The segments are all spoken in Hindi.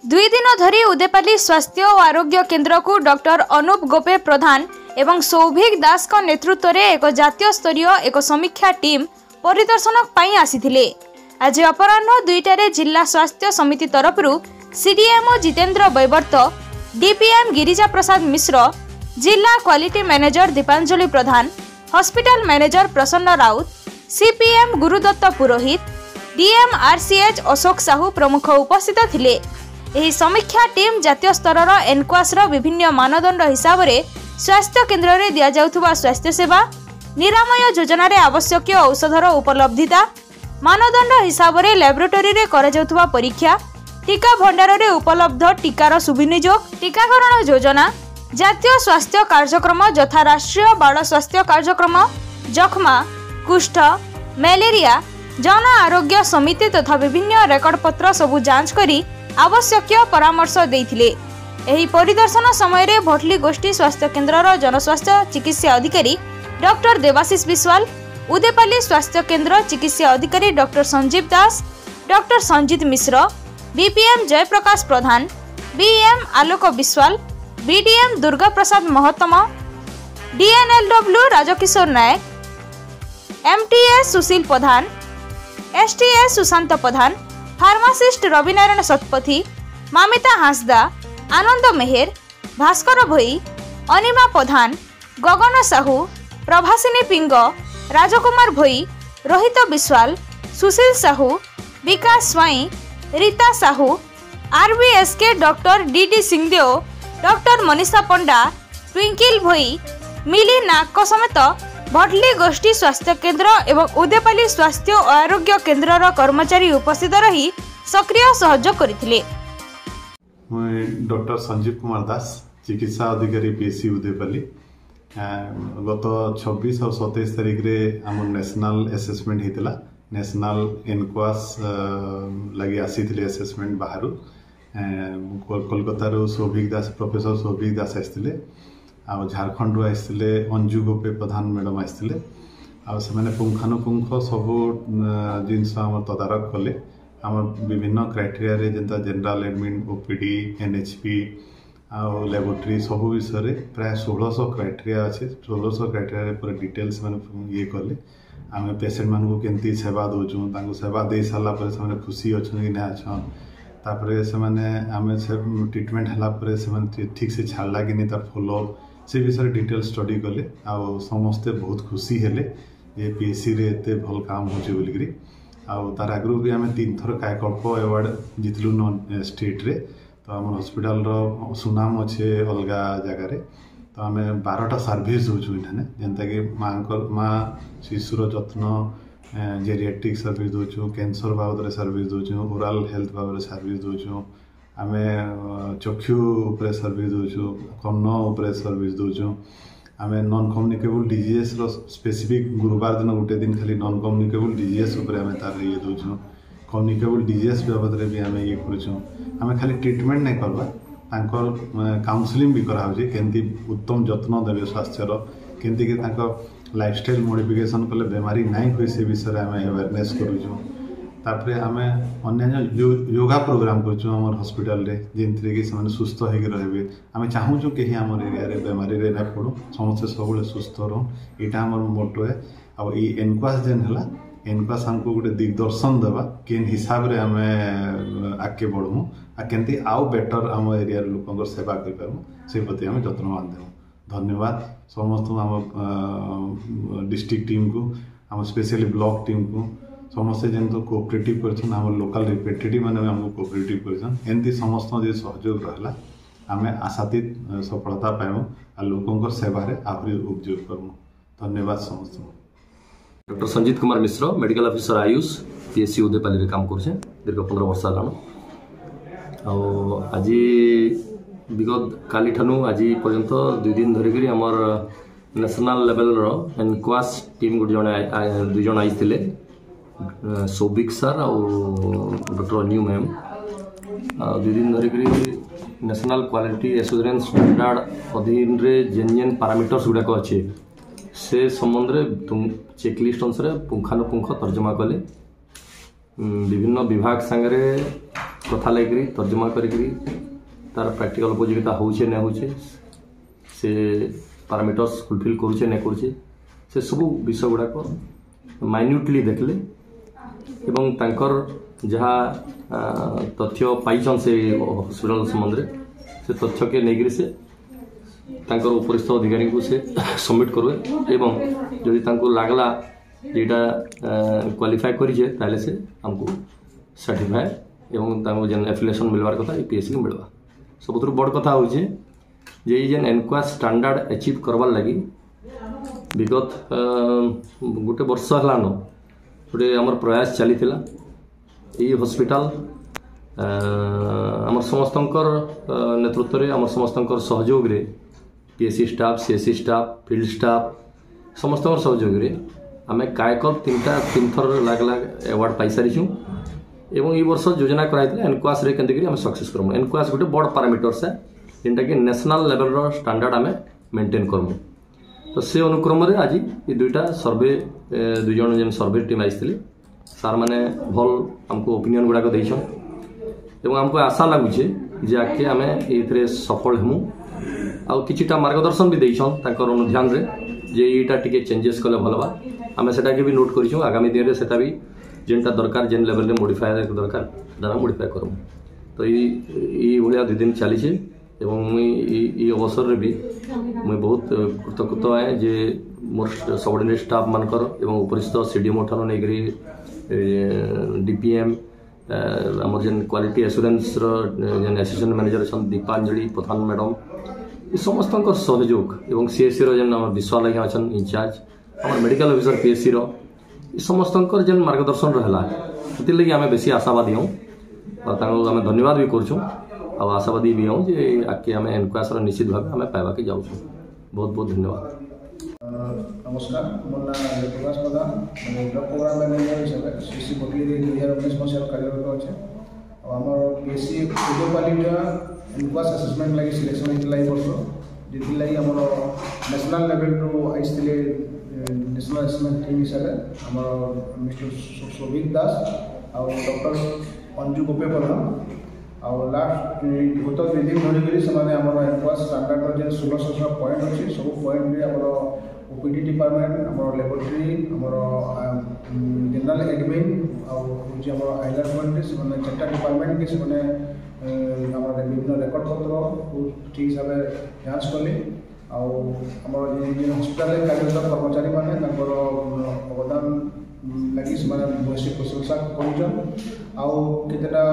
दुई दिन धरी उदेपाली स्वास्थ्य और आरोग्य केन्द्र को डॉक्टर अनूप गोपे प्रधान एवं सौभिक दास का नेतृत्व में एक जातीय स्तरीय एक समीक्षा टीम परिदर्शन पाई आसीथिले। आज अपराह्न 2टारे जिला स्वास्थ्य समिति तरफ सीडीएमओ जितेन्द्र बैवर्त, डीपीएम गिरिजा प्रसाद मिश्र, जिला quality manager Dipanjali Pradhan, hospital manager Prasanna Rout, CPM Gurudatta Purohit, DM RCH Ashok Sahu प्रमुख उपस्थित थिले। एही समीक्षा टीम जातीय स्तर एनक्वास विभिन्न मानदंड हिसाब से स्वास्थ्य केन्द्र में दि जाउथुबा स्वास्थ्य सेवा, निरामय योजन आवश्यक औषधर उपलब्धिता, मानदंड हिसाब से लैबोरेटरी रे करा जाउथुबा परीक्षा, टीका भंडार रे उपलब्ध टीकार सुविनियोग, टीकाकरण योजना, जातीय स्वास्थ्य कार्यक्रम यथा राष्ट्रीय बाल स्वास्थ्य कार्यक्रम, जख्मा, कुष्ठ, मलेरिया, जन आरोग्य समिति तथा विभिन्न रेकर्ड पत्र सबु जांच करी आवश्यक परामर्श देथिले। एही परिदर्शन समय भटली गोष्ठी स्वास्थ्य केन्द्र जनस्वास्थ्य चिकित्सा अधिकारी डॉक्टर देवाशीष विश्वाल, उदेपाली स्वास्थ्य केन्द्र चिकित्सा अधिकारी doctor Sanjeev Das, doctor Sanjit Mishra, BPM Jayaprakash Pradhan, BM Alok Biswal, BDM Durga Prasad Mahattam, DNLW Rajkishore Nayak, MTS Sushil Pradhan, STS Sushant Pradhan, pharmacist Rabinarayan Satpathy, Mamita Hansda, Anand Meher, Bhaskar Bhoi, Anima Pradhan, Gagan Sahu, Prabhasini Ping, Rajkumar Bhoi, Rohit Biswal, Sushil Sahu, Vikas Swain, Rita Sahu, RBSK doctor DD Singhdeo, doctor Manisha Panda, Twinkle Bhoi, Mili Nag समेत भटली गोष्ठी स्वास्थ्य केन्द्र एवं उदेपाली स्वास्थ्य और आरोग्य केन्द्र कर्मचारी उपस्थित रही सक्रिय सहयोग करथिले। डॉक्टर संजीव कुमार दास, चिकित्सा अधिकारी पीएससी उदेपाली। गत 26 और 27 तारिख रे आम नेशनल असेसमेंट होता, नेशनल एनक्वास लगे आसी असेसमेंट बाहर कोलकाता सौभिक दास, प्रोफेसर सौभिक दास आसते, आ झारखंड रू आसते अंजु गोपे प्रधान मैडम आसते, आने पुंखानुपुंख सबू जिनस तदारख कले। आम विभिन्न क्राइटेरिया रे जेंता जनरल एडमिट, ओपीडी, एनएचपी आउ लैबोरेटरी सब विषय प्राय 1600 क्राइटेरिया अच्छे। 1600 क्राइटेरिया पूरा डिटेल्स मैंने ये कले। आम पेसेंट मान केमती सेवा दौचु, सेवा दे सारापर से खुशी अच्छा कि ना अच्छा, तापर से आम ट्रिटमेंट है ठीक से छाड़ा कि नहीं तार फॉलोअप से विषय डिटेल स्टडी कले। आउ समस्ते बहुत खुशी हेले ये पीएससी रे एते भल काम होचे बोलिकरी। आउ तार आगु भी आम 3 थर कायकल्प अवार्ड जितलु स्टेट रे। तो आम हॉस्पिटल रो सुनाम अच्छे अलग जगार। तो आम 12टा सर्विस दूचु इठाने, जेनता कि माँ शिशुर जत्न, जेरिएट्रिक सर्विस दूचु, कैंसर बाबद सर्विस दूचु, ओराल हेल्थ बाबद सर्विस दूचु, आम चक्षु उपरे सर्विस दूचु, कर्ण उपरे सर्विस दूचु, आम नॉन कम्युनिकेबल डिजीएस रो स्पेसिफिक गुरुवार दिन गोटे दिन खाली नॉन कम्युनिकेबल डिजीएस उपरे आम तार ये दूचु, कम्युनिकेबल डिजीएस बाबद भी आम ये करूँ। आम खाली ट्रिटमेंट नहीं करवा, काउंसलिंग भी कराऊे केमती उत्तम जत्न देवे स्वास्थ्यर, केमती कि लाइफस्टाइल मॉडिफिकेशन कले बेमारी नहीं हुए से विषय आम अवेयरनेस करूँ। तापर आम अन्य योगा प्रोग्राम कर हॉस्पिटल रे, जिनथि कि से सुस्थ होकर रहे। आम चाहूँ कहीं आम एरिया रे बेमारी रे ना पड़ू, समस्ते सब सुस्थ रहूँ, यहाँ आम मोटो है। आ एनक्वास जेन है, एनक्वास आमको गोटे दिग्दर्शन देवा केन हिसाब रे आम आगे बढ़ू, आ केमती आउ बेटर आम एरिया लोक सेवा करूँ से प्रति आम जत्नवान देव। धन्यवाद समस्त आम डिस्ट्रिक्ट टीम को, आम स्पेशली ब्लॉक टीम को, समस्ते जेन तो कोऑपरेटिव कर लोकल रिप्रेजेंटेटिव मैंने आमको कोऑपरेटिव कर समस्त जो सहयोग रहा आम आशातीत सफलता पाइबू आ लोकों सेवा आहरी उपयोग करूँ। धन्यवाद समस्त। Doctor Sanjit Kumar Mishra, medical officer Ayush, PSC Udayapali काम कर दीर्घ 15 वर्ष हेलाण। आज विगत काली ठानु आज पर्यंत 2 दिन धरिकी आमर नेशनल लेवल एनक्वास टीम गोटे जन 2 जन आईते, सौभिक सर और डॉक्टर अन्यू मैम। 2 दिन धरिकी नेशनल क्वालिटी एश्योरेंस स्टैंडर्ड अधीन रे जेन जेन पैरामीटर्स गुड़ाक अच्छे से संबंध में चेकलिस्ट अनुसार पुंखानुपुंख तर्जमा कले। विभिन्न विभाग सांगे कथा लेकरी तर्जमा करी तार प्रैक्टिकल उपयोगिता होचे न होचे से पैरामीटर्स फुलफिल करुचे न करुचे से सब विषय गुड़ाक माइन्यूटली देखले एवं तांकर जहाँ तथ्य पाइछन से हॉस्पिटल संबंध से तथ्य के नहीं से तांकर उपरिस्थ अधिकारी को से सबमिट करुए एवं जदि तांको लागला जेटा क्वालिफाई करिजे ताले से हमको सर्टिफाई एवं तांको जेन एफिलिएशन मिलवार कथा पीएससी को मिलवा सबुतर बड़ कथा होचे जे जेन एनक्वास स्टैंडर्ड अचीव करवार लगी विगत गोटे वर्ष हलान गोटे आमर प्रयास चली ये हॉस्पिटल आमर समस्तंकर नेतृत्व रे आमर समस्तंकर सहयोग रे PSC staff CSC staff field staff समस्तंकर सहयोग रे आमे कायकप तीन थर लाग अवार्ड पाई सारी एवं ये वर्ष योजना कराई एनक्वास रे केंद्र आम सक्सेस करमु एनक्वास गोटे बड़ पैरामीटर्स है जेनटा कि नेशनल लेवल रो स्टैंडर्ड आमे मेंटेन करमु तो से अनुक्रम रे आज ये दुईटा सर्वे दुई जन जेन सर्वे टीम आइथिले सार माने भल हमको ओपिनियन गुड़ाक देइछन एवं हमको आशा लागुचे जे आके आमे एथरे सफल हेमु आ किछिटा मार्गदर्शन भी देइछन ताकर अनुध्यान रे जे एटा टिके चेंजेस कले भलबा आमे सेटा के भी नोट करिछु आगामी दिन रे सेटा भी जेनटा दरकार जेन लेवल रे मॉडिफाई दरकार दाना मॉडिफाई करमु तो ये भलिया 2 दिन चली छे एवं मुई अवसर रे भी मुई बहुत कृतज्ञ है जे मोर सबऑर्डिनेट स्टाफ मानकर एवं उपरिस्थ सीडीएमओ ठानो नेगरी डीपीएम आमर जेन क्वालिटी एश्योरेंस रो जेन असिस्टेंट मैनेजर छन दीपांजलि प्रधान मैडम ये समस्त सहयोग एवं सीएससी रो जेन विश्वाल आज्ञा छन इंचार्ज आमर मेडिकल ऑफिसर पीएससी रो समस्त जेन मार्गदर्शन रहला से लगी आम बेसी आशावादी हूँ और आम धन्यवाद भी करूँ और आशावादी भी हूँ जे आगे आम एनक्वास निश्चित भाव आम पाइबा के जाऊँ बहुत बहुत धन्यवाद। नमस्कार मोर ना Prakash Pradhan block programme manager हिसाब से सीसी बकली 2019 मसीह कार्यरत अच्छे और आम पीएससी क्वालिटी एनक्वास असेसमेंट लगी सिलेक्शन होता है वर्ष जी लगी आम नेशनल लेवल रू आईते नेशनल असेसमेंट टीम हिसाब से आम मिस्टर सौभिक दास और डॉक्टर अंजू गोपे प्रधान और लास्ट गत 2 दिन धरिकी से एनक्वास स्टैंडर्ड जो 1600 पॉइंट अच्छी सब पॉइंट भी आम ओपीडी डिपार्टमेंट आम लेबोरेटरी आम जनरल एडमिन और आइलर पॉइंट से 4टा डिपार्टमेंट के विभिन्न रेकर्ड पत्र ठीक हिसाब से जांच कले हस्पिटाल कार्यरत कर्मचारी मैंने अवदान लगी वैश्विक प्रशंसा करतेटा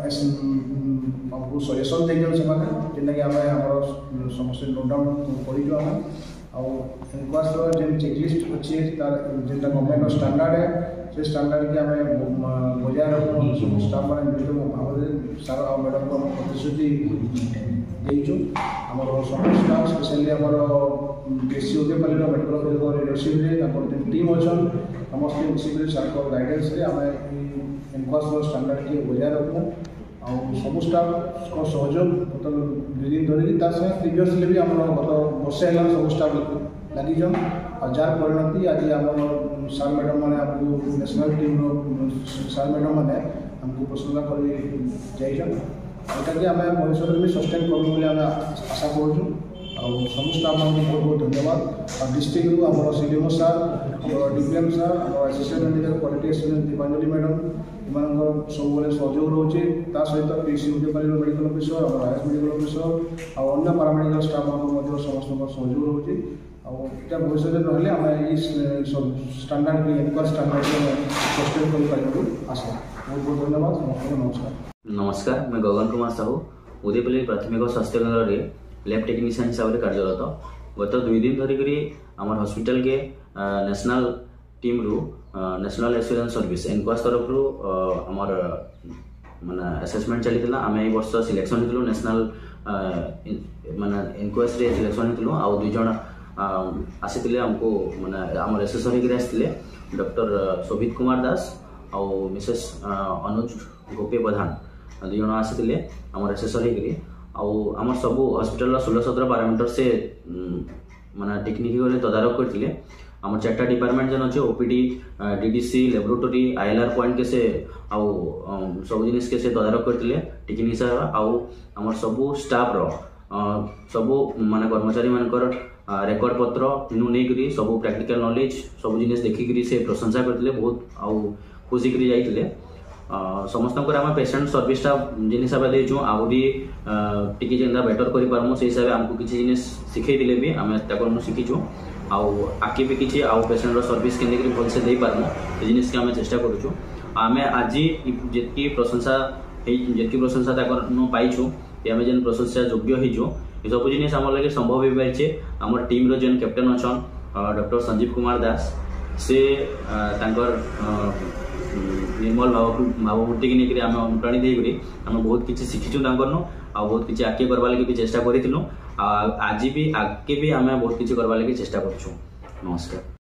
सजेसन देन से जेनकि आम समस्त नोट डाउन करूँ एनक्वास जेन चेकलिस्ट अच्छी तार जेनटा गवर्नमेंट स्टैंडर्ड है से स्टैंडर्ड के आम बजाय रखूँ स्टाफ मैंने मिलित भाव सार आ मैडम को प्रतिश्रुति देचु आम समस्त स्टाफ स्पेशली आम PSC Udayapali medical officer leadership team अच्छा समस्त मिसिक सार गाइडेंस आम एनक्वास स्टैंडर्ड के बजाय रखूँ आ सब स्टाफ को सहयोग गत 2 दिन धरिकी प्रिवियसली भी आम गत वर्षे है सब स्टाफ लगी और जार परिणति आज आम सार मैडम मैंने आपको नेशनल टीम सार मैडम मैंने आमको प्रशंसा कर आम भविष्य भी सस्टेन करूँ आशा करूँ और सब स्टाफ मानक बहुत बहुत धन्यवाद और डिस्ट्रिक्ट रू आम सीडीएमओ सार डीपीएम सार आम assistant manager quality assurance Dipanjali madam इन सब सहयोग रोचे सहित पीएससी उदयपाली मेडिकल ऑफिसर और आईएस मेडिकल ऑफिसर और अन्य पैरामेडिकल स्टाफ मानक समस्त सहयोग रोचे और भविष्य में रही आम स्टैंडर्ड एनक्वास स्टैंडर्ड सस्टेन कर आशा बहुत बहुत धन्यवाद समस्त नमस्कार। नमस्कार मैं गगन कुमार साहू उदयपाली प्राथमिक स्वास्थ्य केन्द्र में लैब टेक्नीशियन हिसाब से कार्यरत गत 2 दिन धरिकी आम हॉस्पिटल के नेशनल टीम रू नेशनल एश्योरेंस सर्विस एनक्वास तरफ रू आमर माने असेसमेंट चली आम ए वर्ष सिलेक्शन होती नेशनल माने एनक्वास रे सिलेक्शन होती आउ 2 जन आसी आमको माने आम एसेसर होते डॉक्टर शोभित कुमार दास और मिसेस अनुज गोपे प्रधान 2 जन आसी आम एसेसर आम सब हॉस्पिटल 16-17 पैरामीटर से माने टेक्निकल तदारख करते आम 4टा डिपार्टमेंट जेन अच्छे OPD DDC laboratory ILR point के से आउ सब जिनिस के से तदारख करते टेक्निक साहब आउ आम सबू स्टाफ रो सबू माने कर्मचारी मानकर रेकर्ड पत्र इनु नहीं सब प्रैक्टिकल नॉलेज सब जिनिस देखिक से प्रशंसा करते बहुत आउ खुशी करी जाइए समस्त आम पेसेंट सर्विसटा जिन हिसाब से देचु आहरी टी जेनता बेटर करूँ से हिसाब से आमको किसी जिनिस शिखई देले भी आम शिखीचु आगे भी किसी आउ पेसेंट सर्विस के भलसे दे पारमु से जिनिस के आम चेष्टा करूँ आम आज जितकी प्रशंसा पाइचु आम जेन प्रशंसा योग्य होइचु सब जिनिस आम लगे संभव हो पारे आम टीम जेन कैप्टेन अच्छा डॉक्टर संजीव कुमार दास से निर्मल भावमूर्ति की लेकर आम अनुप्राणित होकर आम बहुत किसी शिखीचु आ बहुत किसी आगे करवा लगे भी चेष्टा करूँ आज भी आगे भी आम बहुत किसी करवा लगे चेष्टा करूँ। नमस्कार।